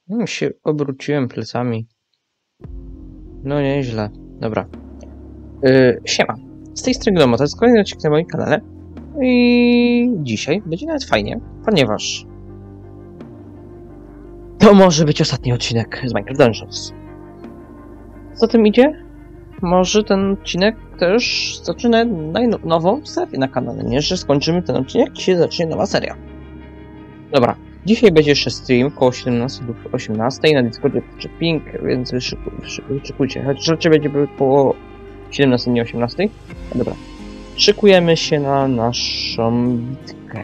Się obróciłem plecami. No nieźle. Dobra. Siema. Z tej strony Gnomo, to jest kolejny odcinek na moim kanale. I dzisiaj będzie nawet fajnie, ponieważ to może być ostatni odcinek z Minecraft Dungeons. Co tym idzie? Może ten odcinek też zaczyna nową serię na kanale. Nie, że skończymy ten odcinek, dzisiaj zacznie nowa seria. Dobra. Dzisiaj będzie jeszcze stream około 17 lub 18 na Discordzie ping, więc wyczekujcie. Chociaż raczej będzie około 17, nie 18. Dobra. Szykujemy się na naszą bitkę.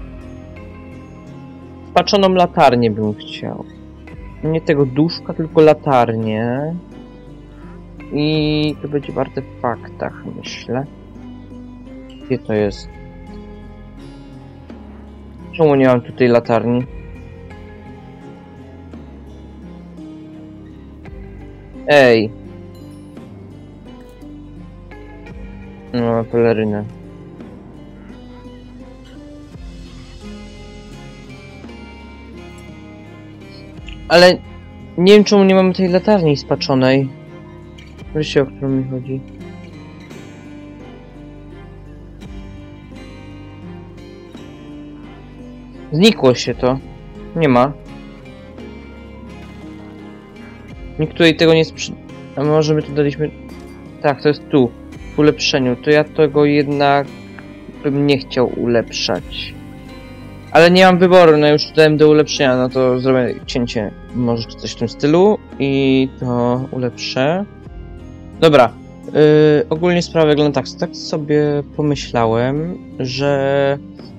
Spaczoną latarnię bym chciał. Nie tego duszka, tylko latarnię. I to będzie w artefaktach, myślę. Gdzie to jest? Czemu nie mam tutaj latarni? Ej! No, pelerynę. Ale nie wiem, czemu nie mamy tej latarni spaczonej. Wiecie, o którą mi chodzi. Znikło się to. Nie ma. Nikt tutaj tego nie sprzy... A może my tu daliśmy... Tak, to jest tu. W ulepszeniu. To ja tego jednak bym nie chciał ulepszać. Ale nie mam wyboru, no już dałem do ulepszenia, no to zrobię cięcie. Może coś w tym stylu. I to ulepszę. Dobra. Ogólnie sprawa wygląda tak. Tak sobie pomyślałem, że...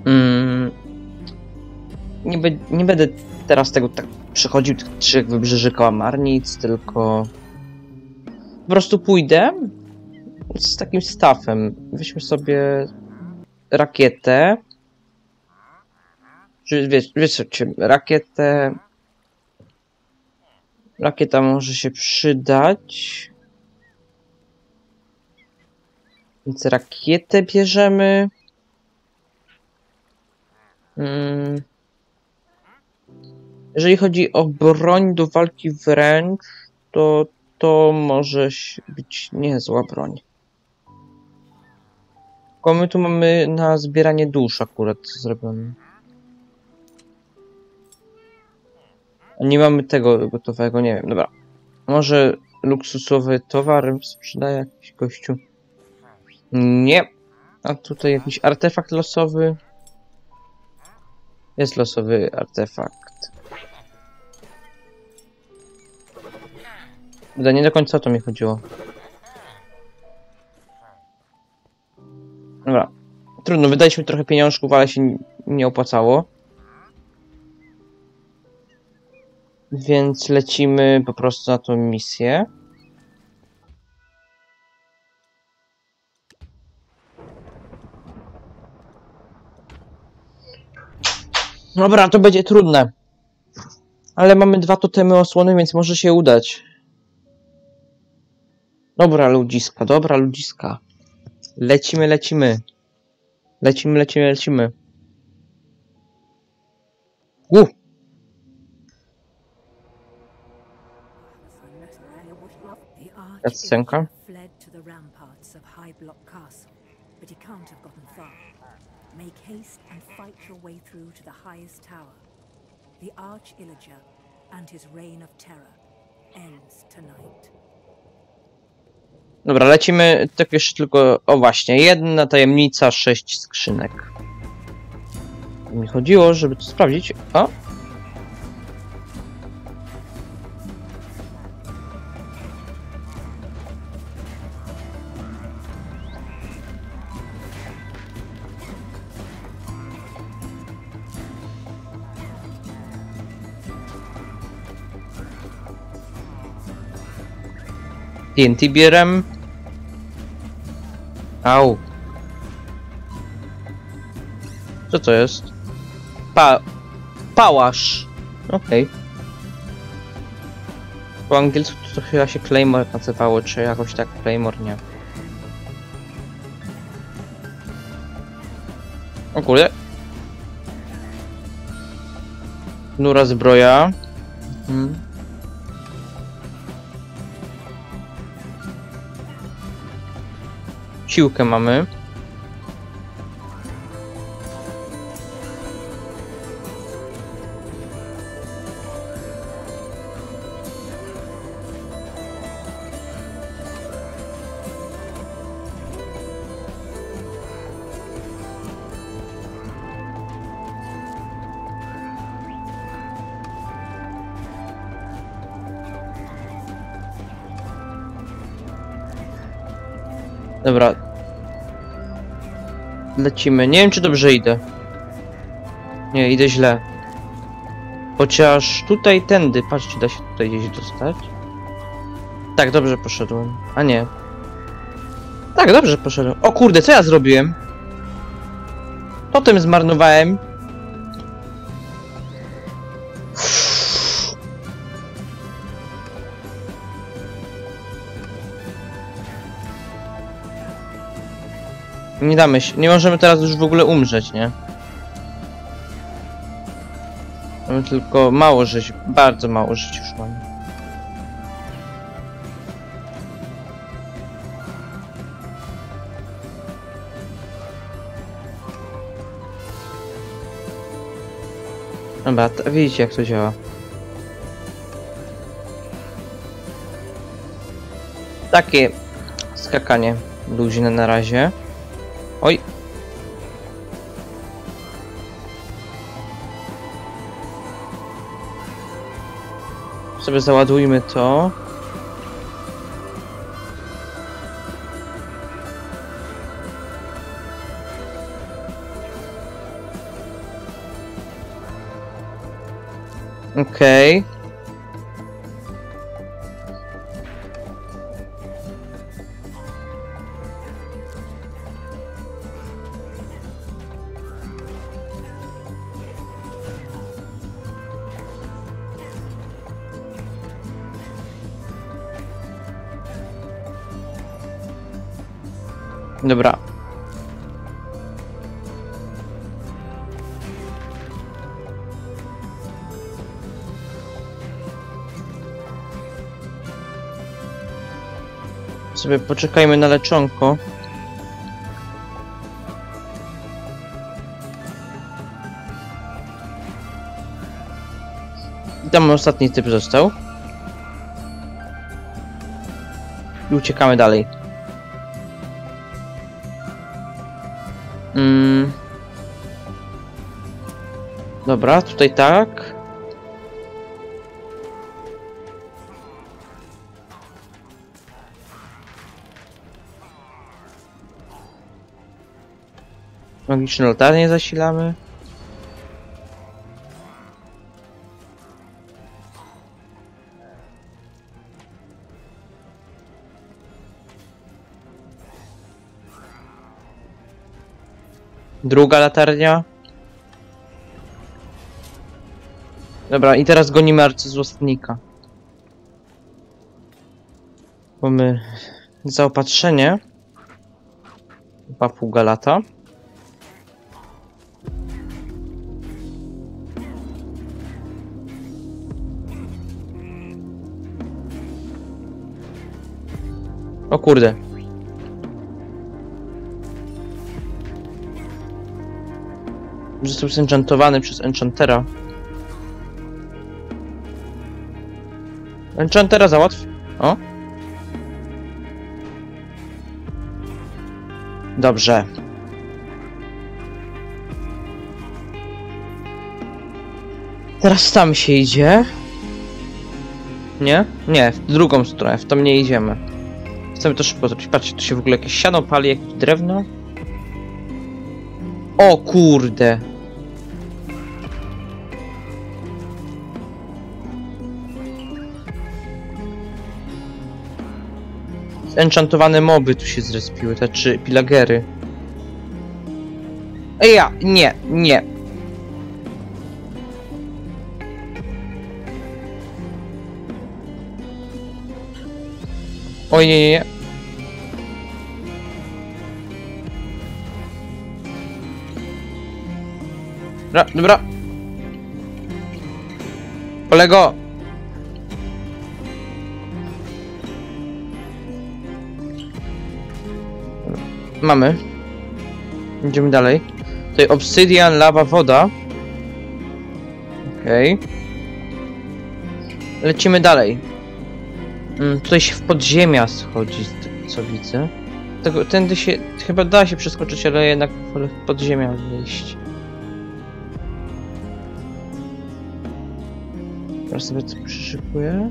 Nie będę teraz tego tak przechodził tych 3 wybrzeży kałamarnic, tylko po prostu pójdę z takim stafem. Weźmy sobie rakietę. Wiecie, rakietę. Rakieta może się przydać. Więc rakietę bierzemy. Jeżeli chodzi o broń do walki wręcz, to może być niezła broń. Tylko my tu mamy na zbieranie dusz akurat zrobione. A nie mamy tego gotowego, nie wiem, dobra. Może luksusowy towar sprzedaje jakiś gościu? Nie. A tutaj jakiś artefakt losowy. Jest losowy artefakt. Nie do końca o to mi chodziło. Dobra. Trudno, wydaliśmy trochę pieniążków, ale się nie opłacało. Więc lecimy po prostu na tą misję. Dobra, to będzie trudne. Ale mamy 2 totemy osłony, więc może się udać. Dobra ludziska, dobra ludziska. Lecimy. Lecimy. Scenka. Make haste and fight your way through to the highest tower. The Arch-Illager and his reign of terror ends tonight. Dobra, lecimy. Tak jeszcze tylko... O właśnie, 1 tajemnica, 6 skrzynek. Mi chodziło, żeby to sprawdzić. O! TNT bieram. Au. Co to jest? Pałasz. Okej. Po angielsku to chyba się Claymore nazywało, czy jakoś tak Claymore, nie. O kurde. Nura zbroja. Siłkę mamy. Dobra. Lecimy. Nie wiem, czy dobrze idę. Nie, idę źle. Chociaż tutaj tędy, patrzcie, da się tutaj gdzieś dostać. Tak, dobrze poszedłem. A nie. Tak, dobrze poszedłem. O kurde, co ja zrobiłem? Totem zmarnowałem. Nie damy się, nie możemy teraz już w ogóle umrzeć, nie? Mamy tylko mało żyć, bardzo mało żyć już mamy. Dobra, widzicie jak to działa. Takie skakanie luźne na razie. Oj. Sobie załadujmy to. Okej. Dobra. Sobie poczekajmy na leczonko. I tam ostatni typ został. I uciekamy dalej. Dobra, tutaj tak. Magiczne latarnie zasilamy. Druga latarnia. Dobra, i teraz gonimy arcyzłostnika. Mamy zaopatrzenie. Papuga lata. O kurde. Został zenchantowany przez enchantera. Enchantera załatw. O. Dobrze. Teraz tam się idzie. Nie? Nie, w drugą stronę, w tam nie idziemy. Chcemy to szybko zrobić. Patrzcie, tu się w ogóle jakieś siano pali, jakieś drewno. O kurde. Enchantowane moby tu się zrespiły, te trzy pilagery. Ej ja, nie, nie. Oj, nie, nie, nie. Dobra, dobra. Kolego, Mamy. Idziemy dalej. Tutaj obsydian, lawa, woda. Okej. Lecimy dalej. Tutaj się w podziemia schodzi, z tego co widzę. Tędy się... chyba da się przeskoczyć, ale jednak wolę w podziemia wejść. Teraz sobie to przyszykuję.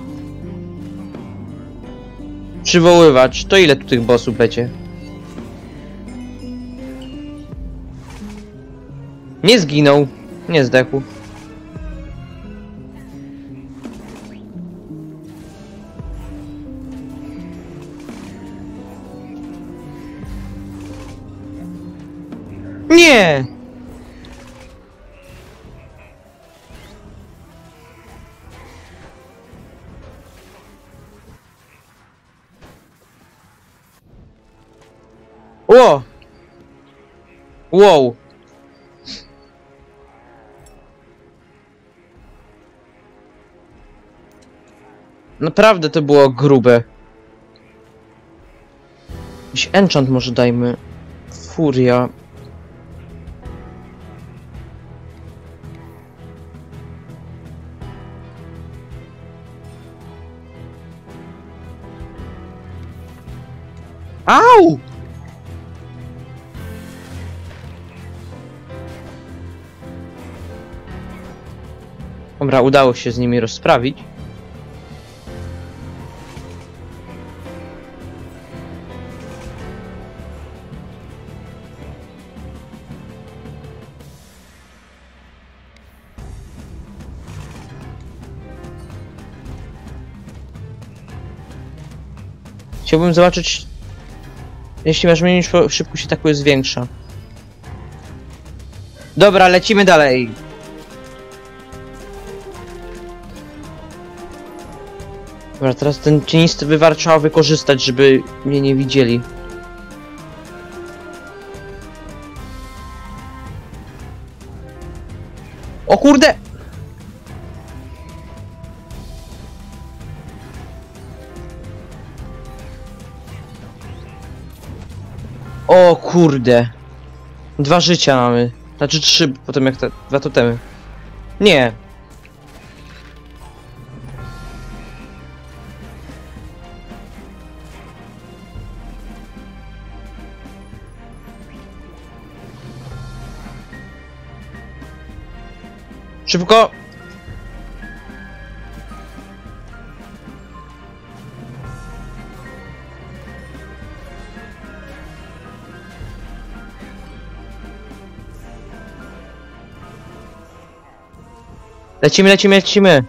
Przywoływacz. To ile tu tych bossów będzie? Nie zginął. Nie zdechł. Nie! Ło! Wow! Naprawdę to było grube. Jakiś enchant może dajmy. Furia. Au! Dobra, udało się z nimi rozprawić. Chciałbym zobaczyć, jeśli masz mniej niż szybkość ataku jest większa. Dobra, lecimy dalej. Dobra, teraz ten cienisty wywar trzeba wykorzystać, żeby mnie nie widzieli. O kurde! O kurde. 2 życia mamy. Znaczy 3, potem jak te 2 totemy. Nie. Szybko! Lecimy, lecimy, lecimy!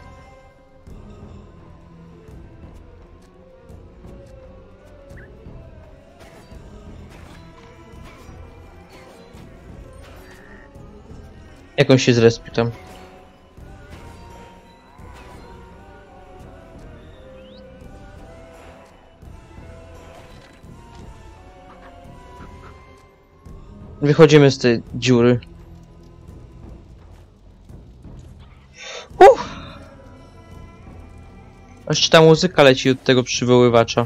Jak on się zrespił tam? Wychodzimy z tej dziury. Jeszcze ta muzyka leci od tego przywoływacza.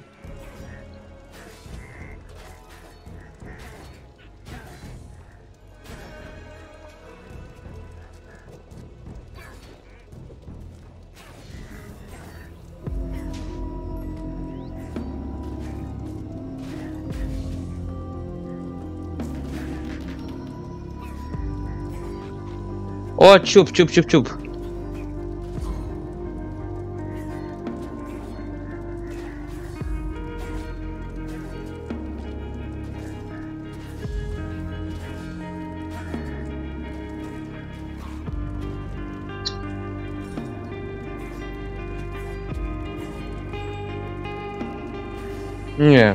O, ciup, ciup, ciup, ciup. Nie.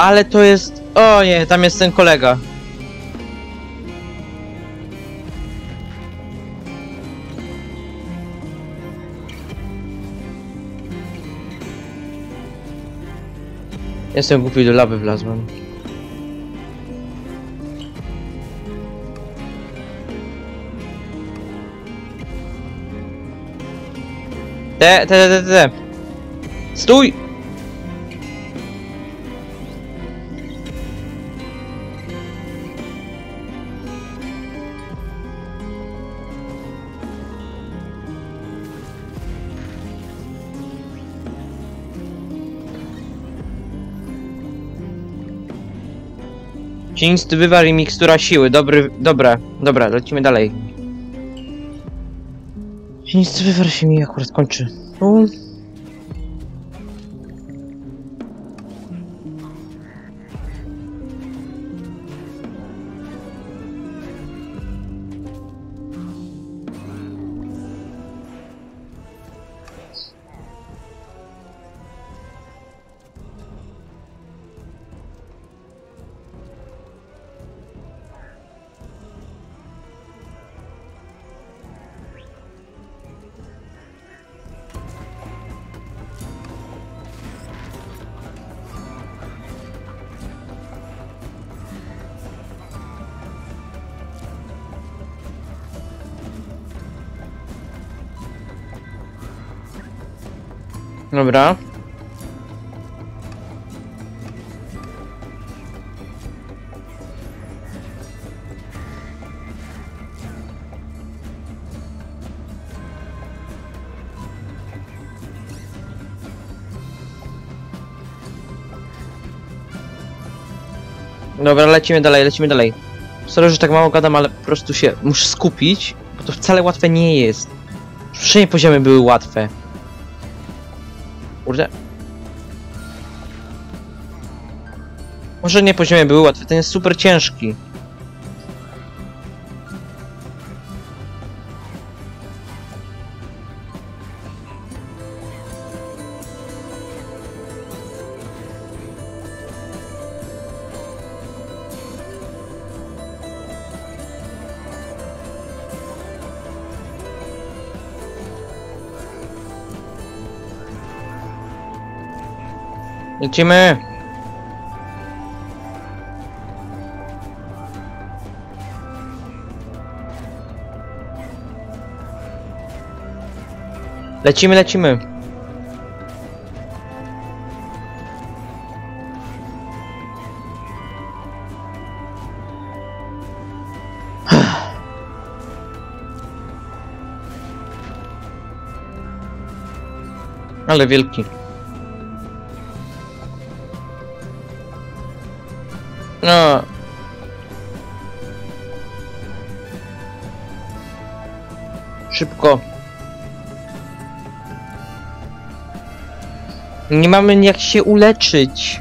Ale to jest... O nie, tam jest ten kolega. Jestem głupi, do lawy wlazłem. Te. Stój! Ciństy wywar i mikstura siły. Dobra, lecimy dalej. Ciństy wywar się mi akurat kończy. Dobra. Dobra, lecimy dalej. Sorry, że tak mało gadam, ale po prostu się muszę skupić, bo to wcale łatwe nie jest. Wszystkie poziomy były łatwe. Kurde. Może nie poziomy były łatwe, ten jest super ciężki. Lecimy! Lecimy! Ale wielki. No. Szybko. Nie mamy jak się uleczyć.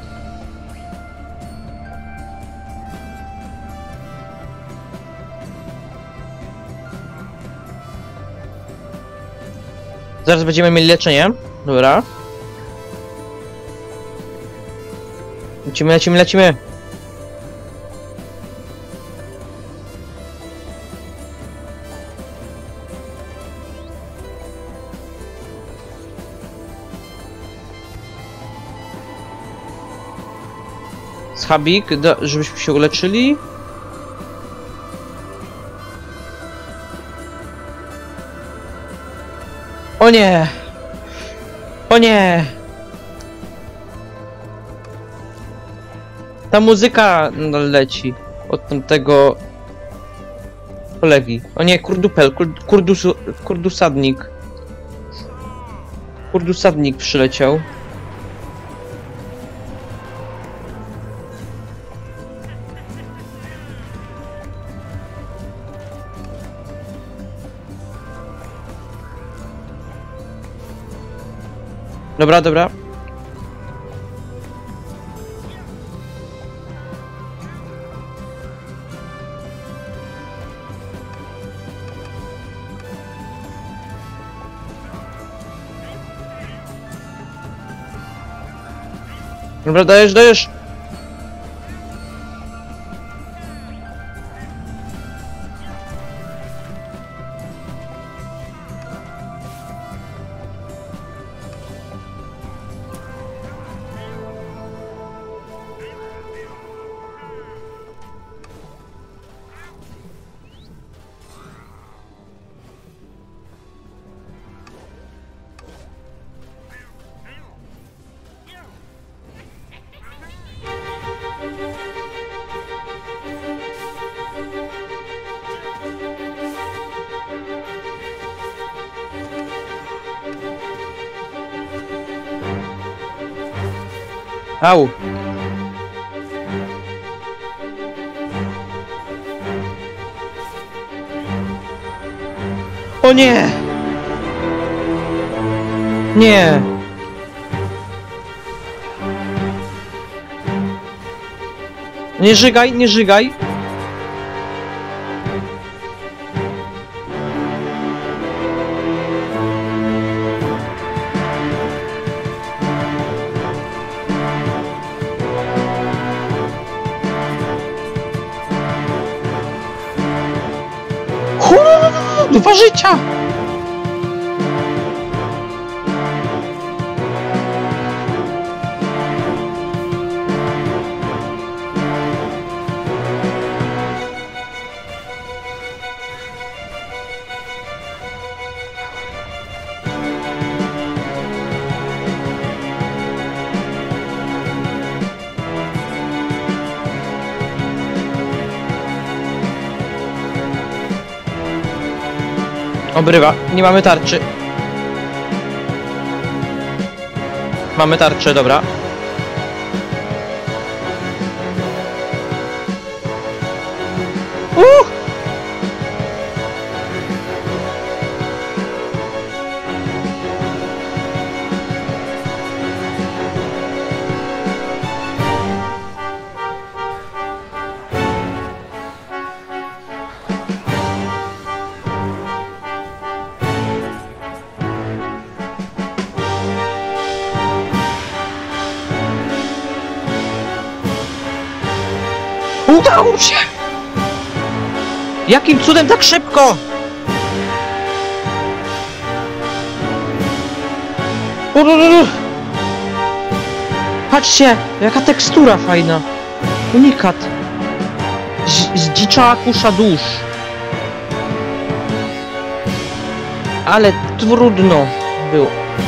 Zaraz będziemy mieli leczenie. Dobra. Lecimy. Schabik, żebyśmy się uleczyli. O nie! O nie! Ta muzyka leci od tamtego kolegi. O nie, kurdupel, kurdusadnik. Kurdusadnik przyleciał. Dobra. Dobra, dajesz. Au! O nie! Nie! Nie żygaj, nie żygaj! Dwa życia! Obrywa, nie mamy tarczy. Mamy tarczę, dobra. Udało się! Jakim cudem tak szybko? Patrzcie, jaka tekstura fajna. Unikat. Zdziczała kusza dusz. Ale trudno było.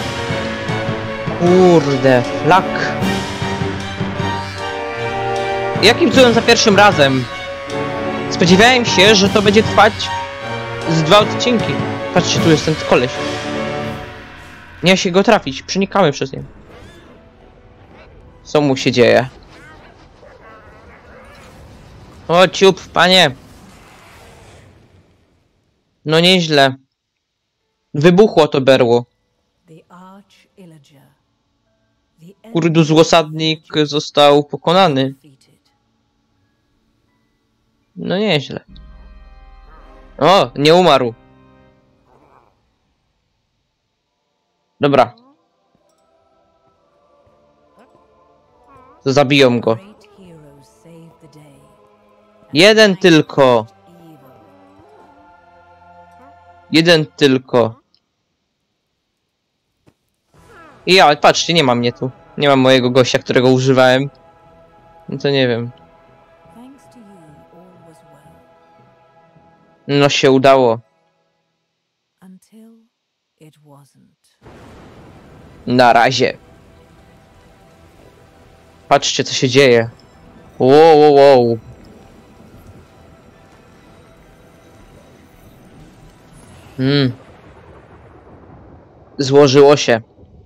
Kurde, flak. Jakim cudem za pierwszym razem? Spodziewałem się, że to będzie trwać z 2 odcinki. Patrzcie, tu jest ten koleś. Nie da się go trafić, przenikamy przez niego. Co mu się dzieje? O ciup, panie! No nieźle. Wybuchło to berło. Kurdus osadnik został pokonany. No nieźle. O, nie umarł. Dobra. To zabiją go. Jeden tylko. Jeden tylko. I ja, patrzcie, nie ma mnie tu. Nie ma mojego gościa, którego używałem. No to nie wiem. No się udało. Na razie. Patrzcie, co się dzieje. Wow, wow, wow. Złożyło się.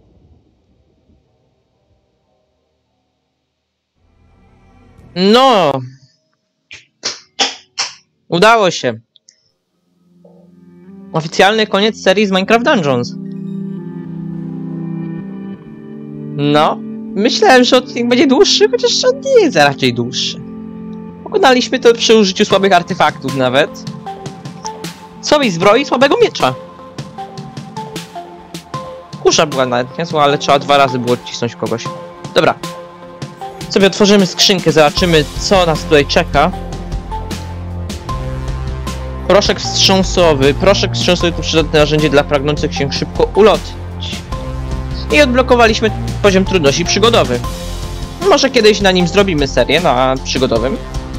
No. Udało się. Oficjalny koniec serii z Minecraft Dungeons. No. Myślałem, że odcinek będzie dłuższy, chociaż on nie jest raczej dłuższy. Pokonaliśmy to przy użyciu słabych artefaktów nawet. Słabej zbroi, słabego miecza. Kusza była nawet niezła, ale trzeba 2 razy było odcisnąć kogoś. Dobra. Sobie otworzymy skrzynkę, zobaczymy, co nas tutaj czeka. Proszek wstrząsowy. Proszek wstrząsowy to przydatne narzędzie dla pragnących się szybko ulotnić. I odblokowaliśmy poziom trudności przygodowy. Może kiedyś na nim zrobimy serię, na przygodowym.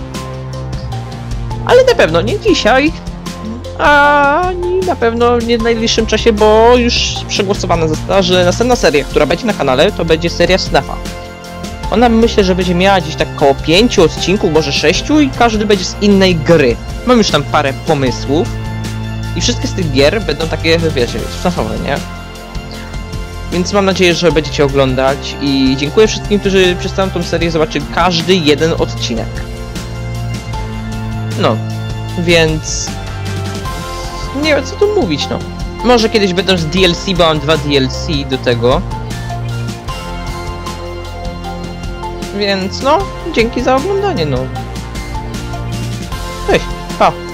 Ale na pewno nie dzisiaj. Ani na pewno nie w najbliższym czasie, bo już przegłosowana została, że następna seria, która będzie na kanale, to będzie seria FNAF-a. Ona myślę, że będzie miała gdzieś tak około 5 odcinków, może 6 i każdy będzie z innej gry. Mam już tam parę pomysłów i wszystkie z tych gier będą takie, wiecie, FNAF-owe, nie? Więc mam nadzieję, że będziecie oglądać i dziękuję wszystkim, którzy przez całą tą serię zobaczyli każdy jeden odcinek. No, więc... nie wiem co tu mówić, no. Może kiedyś będą z DLC, bo mam 2 DLC do tego. Więc no, dzięki za oglądanie, no. Cześć, pa!